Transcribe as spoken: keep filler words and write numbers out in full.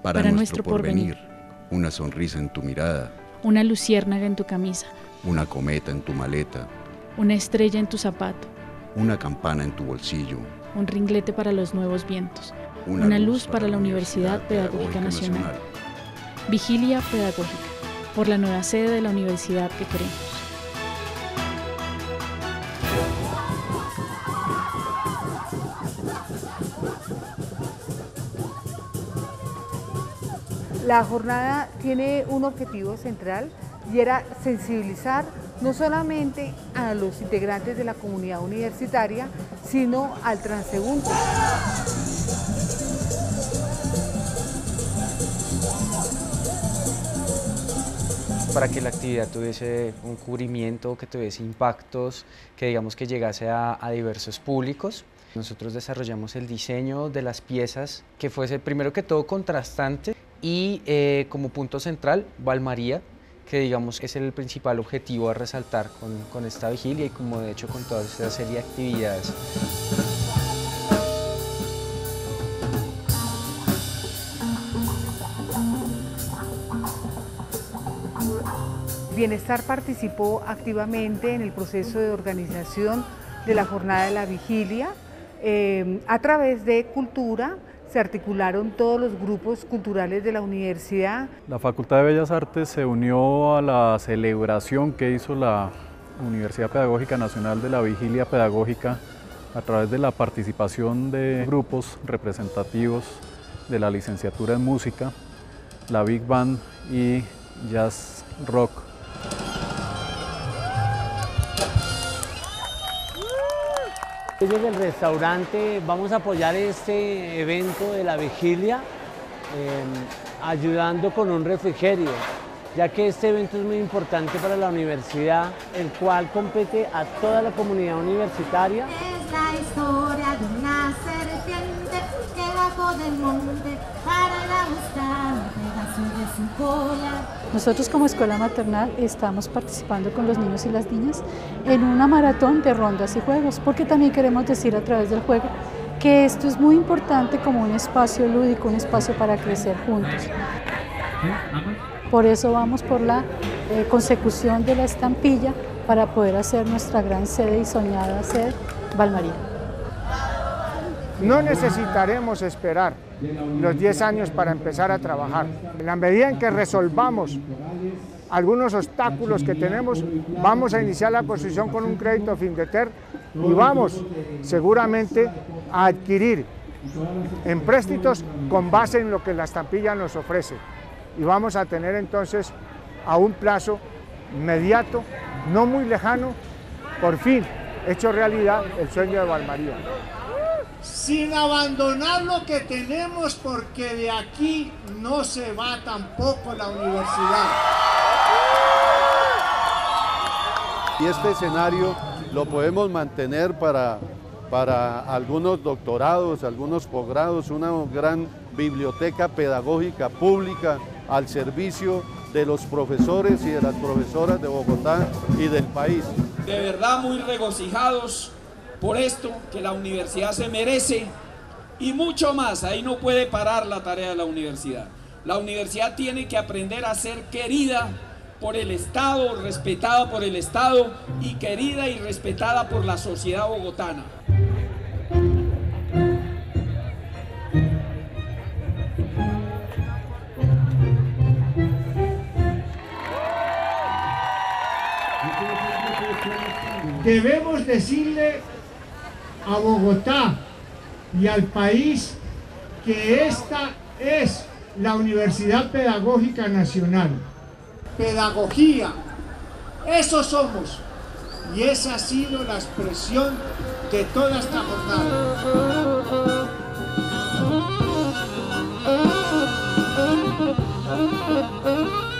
para, para nuestro porvenir. Una sonrisa en tu mirada, una luciérnaga en tu camisa, una cometa en tu maleta, una estrella en tu zapato, una campana en tu bolsillo, un ringlete para los nuevos vientos, una, una luz, luz para, para la Universidad, Universidad Pedagógica, Pedagógica Nacional. Nacional. Vigilia Pedagógica, por la nueva sede de la universidad que queremos. La jornada tiene un objetivo central y era sensibilizar no solamente a los integrantes de la comunidad universitaria, sino al transeúnte. Para que la actividad tuviese un cubrimiento, que tuviese impactos, que digamos que llegase a, a diversos públicos. Nosotros desarrollamos el diseño de las piezas que fuese primero que todo contrastante y eh, como punto central Valmaría, que digamos que es el principal objetivo a resaltar con, con esta vigilia y como de hecho con toda esta serie de actividades. Bienestar participó activamente en el proceso de organización de la jornada de la vigilia. Eh, a través de cultura se articularon todos los grupos culturales de la universidad. La Facultad de Bellas Artes se unió a la celebración que hizo la Universidad Pedagógica Nacional de la Vigilia Pedagógica a través de la participación de grupos representativos de la licenciatura en música, la Big Band y Jazz Rock. Desde el restaurante vamos a apoyar este evento de la vigilia eh, ayudando con un refrigerio, ya que este evento es muy importante para la universidad, el cual compete a toda la comunidad universitaria. Es la historia de una serpiente que bajó del monte para ir a buscar un pedazo de su cola. Nosotros como Escuela Maternal estamos participando con los niños y las niñas en una maratón de rondas y juegos, porque también queremos decir a través del juego que esto es muy importante como un espacio lúdico, un espacio para crecer juntos. Por eso vamos por la eh, consecución de la estampilla para poder hacer nuestra gran sede y soñada sede Valmaría. No necesitaremos esperar los diez años para empezar a trabajar. En la medida en que resolvamos algunos obstáculos que tenemos, vamos a iniciar la construcción con un crédito Findeter y vamos seguramente a adquirir empréstitos con base en lo que la estampilla nos ofrece. Y vamos a tener entonces a un plazo inmediato, no muy lejano, por fin hecho realidad el sueño de Valmaría. Sin abandonar lo que tenemos, porque de aquí no se va tampoco la universidad. Y este escenario lo podemos mantener para, para algunos doctorados, algunos posgrados, una gran biblioteca pedagógica pública al servicio de los profesores y de las profesoras de Bogotá y del país. De verdad muy regocijados por esto que la universidad se merece y mucho más. Ahí no puede parar la tarea de la universidad. La universidad tiene que aprender a ser querida por el Estado, respetada por el Estado y querida y respetada por la sociedad bogotana. Debemos decirle a Bogotá y al país que esta es la Universidad Pedagógica Nacional. Pedagogía, eso somos, y esa ha sido la expresión de toda esta jornada.